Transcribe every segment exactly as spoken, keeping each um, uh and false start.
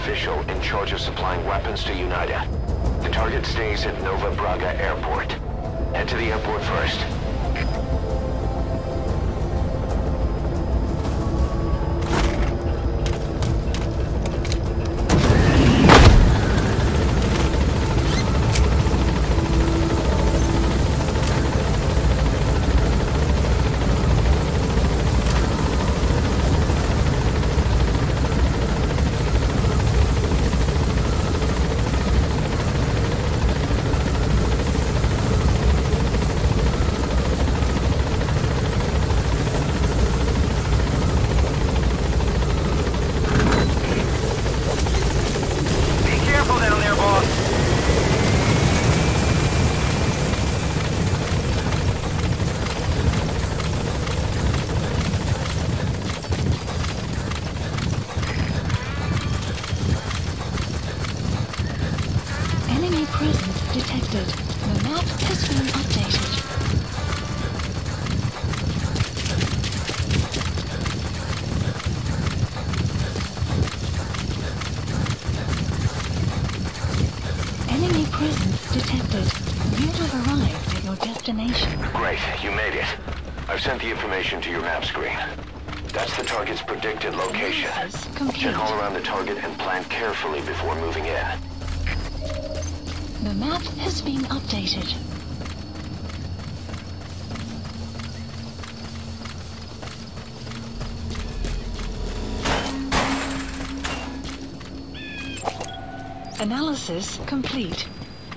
official in charge of supplying weapons to UNITA. The target stays at Nova Braga Airport. Head to the airport first. detected. The map has been updated. Enemy presence detected. You have arrived at your destination. Great, you made it. I've sent the information to your map screen. That's the target's predicted location. Check all around the target and plan carefully before moving in. The map has been updated. Analysis complete.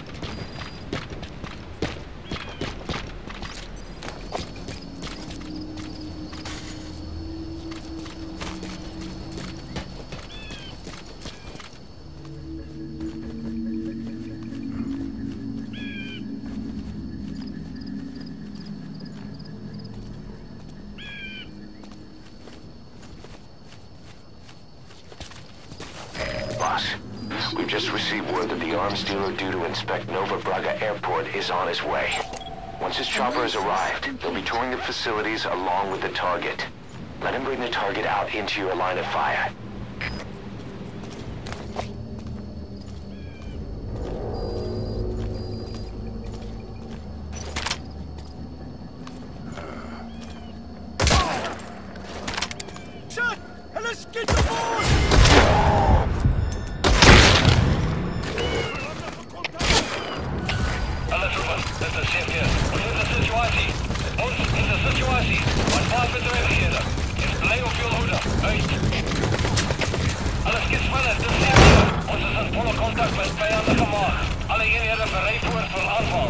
We've just received word that the arms dealer due to inspect Nova Braga Airport is on his way. Once his chopper has arrived, he'll be touring the facilities along with the target. Let him bring the target out into your line of fire. Shut! And let's get the board! Wat met de reageren? Is blij op veel hoeder. Uit. Alles gaat sneller, dus zeker. Ons is in volle contact met vijandige maag. Alle eenheden bereid voor voor aanval.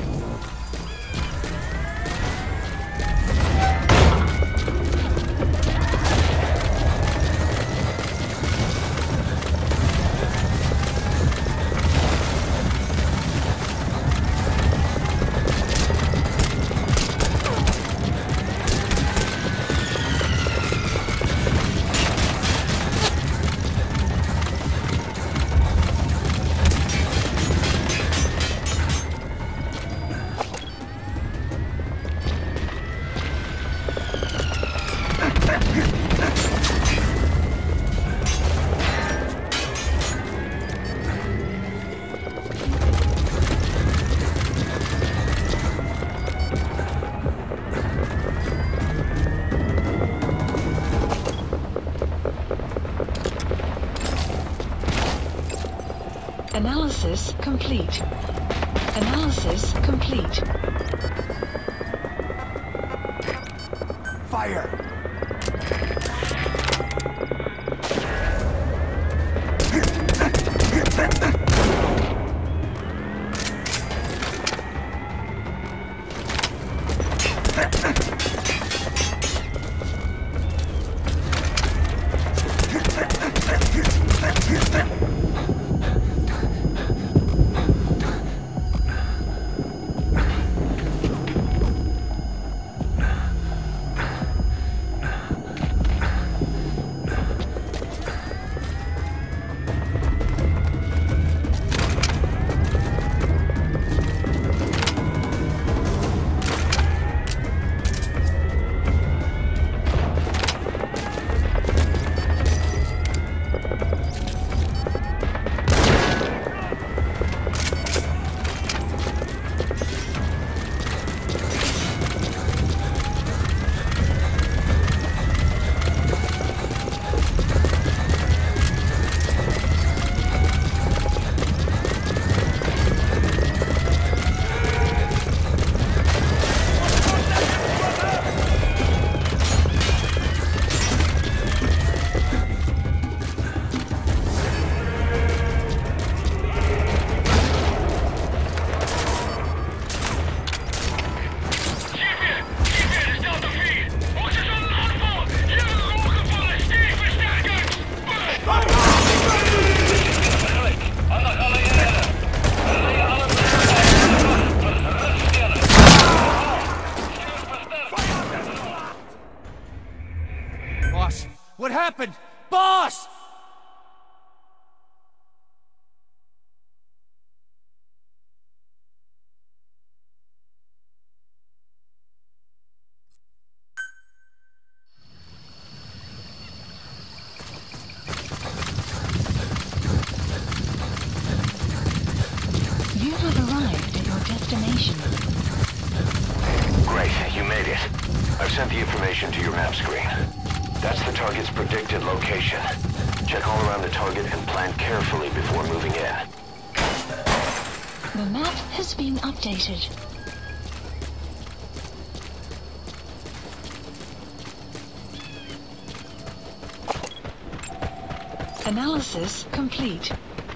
Analysis complete. Analysis complete. Fire! sent the information to your map screen. That's the target's predicted location. Check all around the target and plan carefully before moving in. The map has been updated. Analysis complete.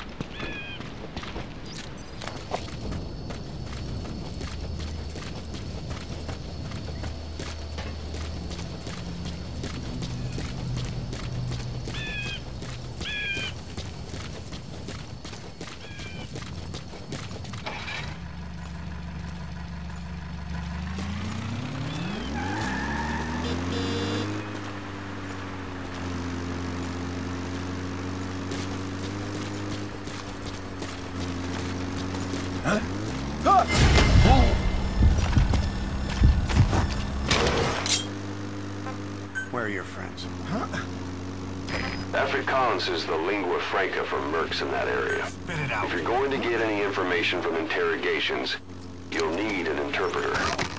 Where are your friends? Huh? Afrikaans is the lingua franca for mercs in that area. Spit it out. If you're going to get any information from interrogations, you'll need an interpreter.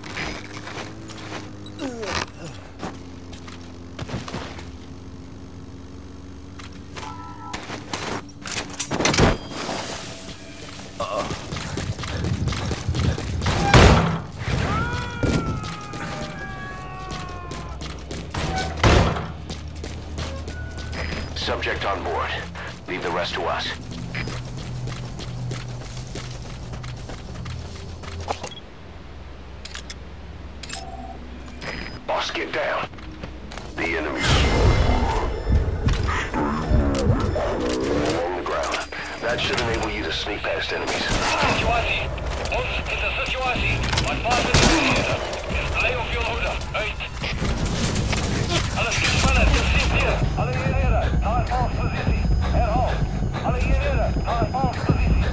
Subject on board. Leave the rest to us. Boss, get down. The enemy's on the ground. That should enable you to sneak past enemies. Situatie. Ons is de situatie. Mijn vader is hier. Is blij op je hoeder. Uit. Alles is spannend. Je ziet hier. Alle heren. Naar Paul's positie. Herhaal. Alle heren. Naar Paul's positie.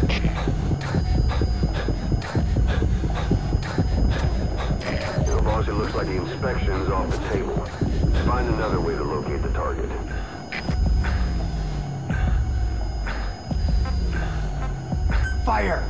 You know, boss, it looks like the inspection's off the table. Find another way to locate the target. Fire!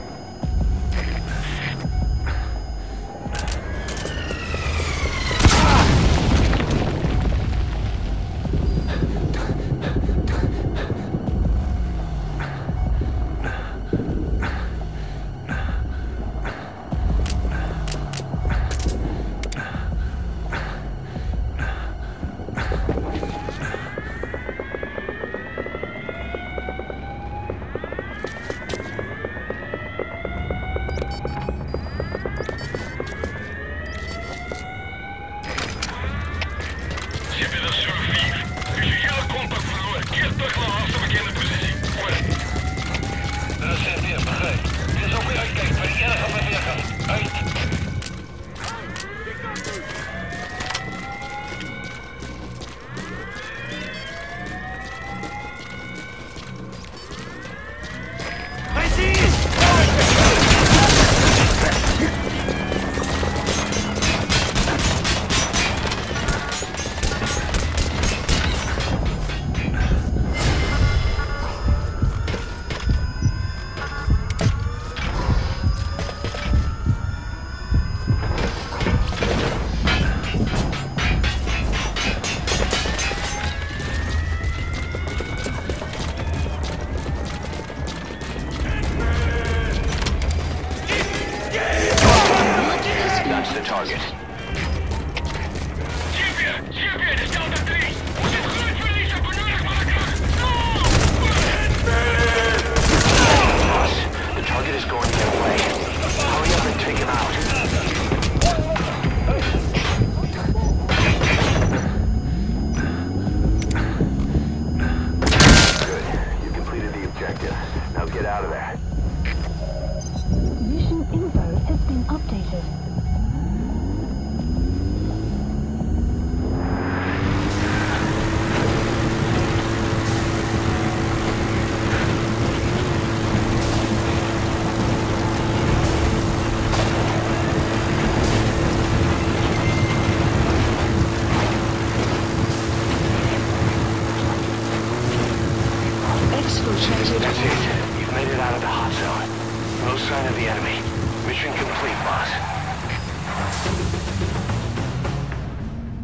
That's it. You've made it out of the hot zone. No sign of the enemy. Mission complete, boss.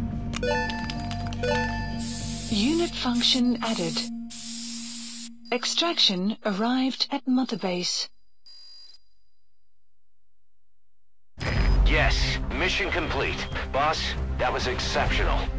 Unit function added. Extraction arrived at Mother Base. Yes, mission complete. Boss, that was exceptional.